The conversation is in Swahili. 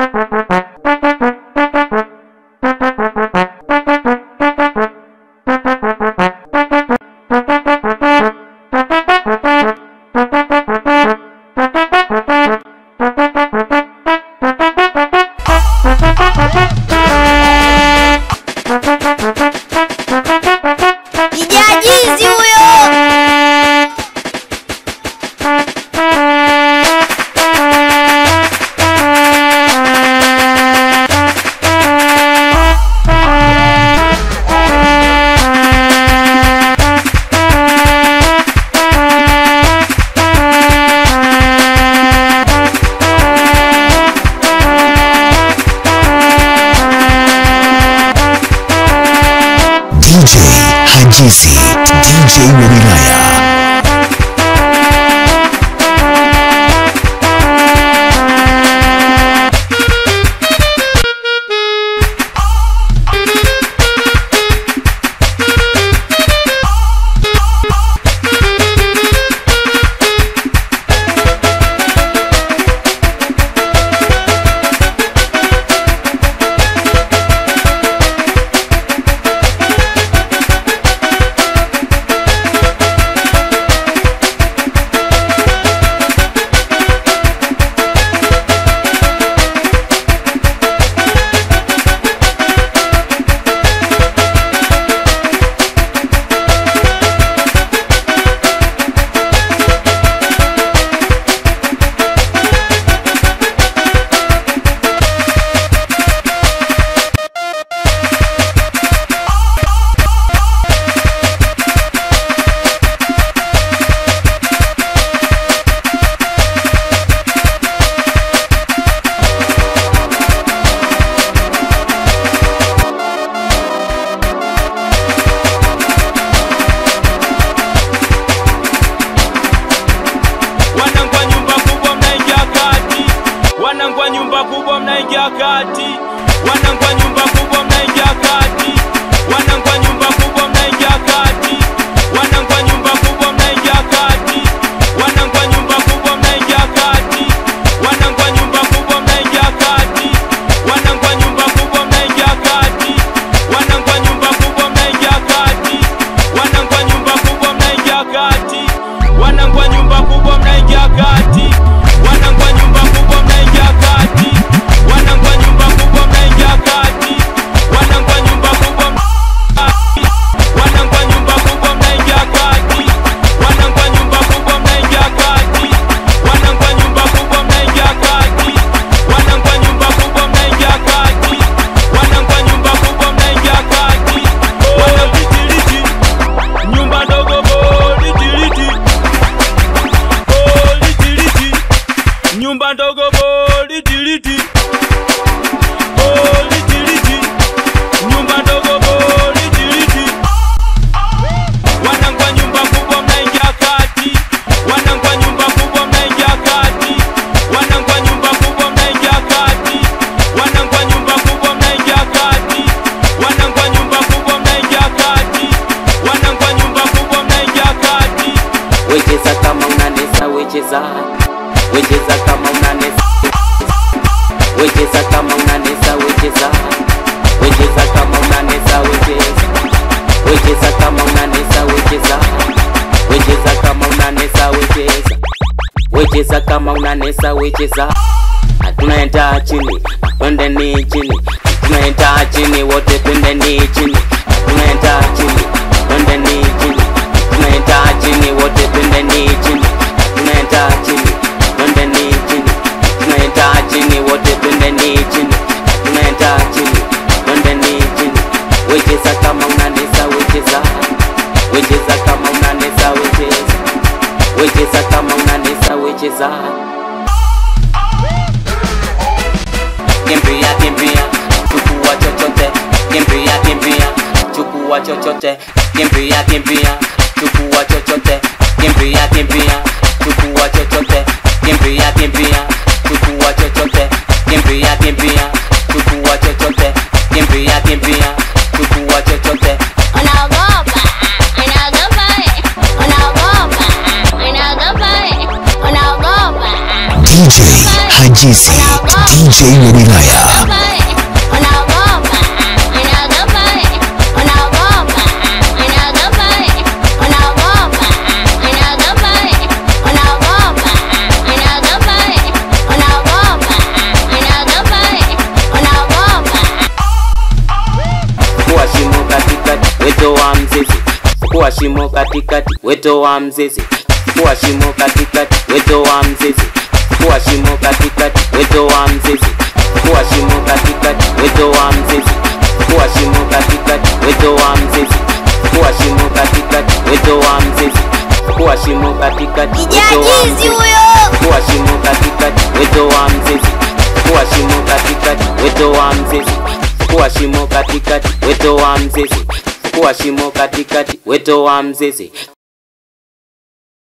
Hajisi, DJ wa wilaya. Wanangwa nyumba kubwa mnaingia kati, wanangwa nyumba kubwa mnaingia kati, wanangwa nyumba kubwa mnaingia kati, wanangwa nyumba kubwa mnaingia kati, wanangwa nyumba kubwa mnaingia kati, wanangwa nyumba kubwa mnaingia kati, wanangwa nyumba kubwa mnaingia kati, wanangwa nyumba kubwa mnaingia kati, wanangwa nyumba kubwa mnaingia kati, wanangwa nyumba kubwa mnaingia kati, wanangwa nyumba kubwa mnaingia kati, wanangwa nyumba kubwa mnaingia kati, wanangwa nyumba kubwa wanangwa nyumba kubwa mnaingia kati, wanangwa nyumba kubwa mnaingia kati, wanangwa nyumba kubwa mnaingia kati, wanangwa nyumba kubwa mnaingia kati, wanangwa nyumba kubwa mnaingia kati, wana vitiliti nyumba ndogo boli tiliti nyumba ndogo boli tiliti nyumba ndogo boli tiliti, wanangwa nyumba kubwa mnaingia kati, wanangwa nyumba kubwa mnaingia kati, wanangwa nyumba kubwa mnaingia kati, wanangwa nyumba kubwa mnaingia kati, wanangwa nyumba kubwa mnaingia kati, wanangwa nyumba kubwa mnaingia kati. Wecheza kama unanesa, wecheza wecheza kama unanesa, wecheza kama unanesa, wecheza wecheza kama unanesa, wecheza wecheza kama unanesa, wecheza wecheza kama unanesa, wecheza wecheza kama unanesa, wecheza. Tunaenda chini, twende ni chini, tunaenda chini, wote twende ni chini, tunaenda chini, twende ni chini, tunaenda chini, wote twende ni chini, tunaenda chini, twende ni chini, tunaenda chini, wote twende ni chini, tunaenda chini, twende ni chini. Wecheza kama unanesa, wecheza wecheza kama unanesa, wecheza wecheza kama unanesa, wecheza. Kimbia kimbia, chukua chochote, kimbia kimbia, chukua chochote, kimbia kimbia, chukua chochote, kimbia kimbia, chukua chochote, kimbia kimbia, chukua chochote, kimbia kimbia, chukua chochote, kimbia kimbia, chukua chochote. Unaogopa, unaogopa, unaogopa, unaogopa, unaogopa. DJ Hajisi, DJ DJ wa wilaya. Kuwa shimo katikati, weto wa mzizi. Kuwa shimo katikati, weto wa mzizi. Kuwa shimo katikati, weto wa mzizi. Kuwa shimo katikati, weto wa mzizi. Kuwa shimo katikati, weto wa mzizi. Kuwa shimo katikati, weto wa mzizi. Kuwa shimo katikati, weto wa mzizi. Kuwa shimo katikati, weto wa mzizi. Kuwa shimo katikati, weto wa mzizi. Kuwa shimo katikati, weto wa mzizi. Kuwa shimo katikati, weto wa mzizi.